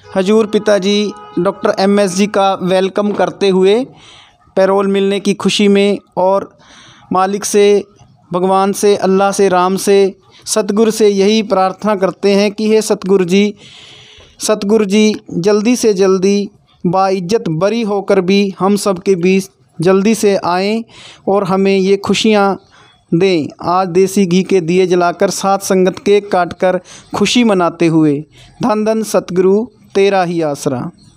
हजूर पिताजी doctor MS जी का welcome करते हुए पैरोल मिलने की खुशी में और मालिक से, भगवान से, अल्लाह से, राम से, सतगुरु से यही प्रार्थना करते हैं कि हे सतगुरु जी जल्दी से जल्दी बाइज्जत बरी होकर भी हम सब के बीच जल्दी से आएँ और हमें ये खुशियाँ दें। आज देसी घी के दिए जलाकर साथ संगत केक काटकर खुशी मनाते हुए। धन धन सतगुरु तेरा ही आसरा।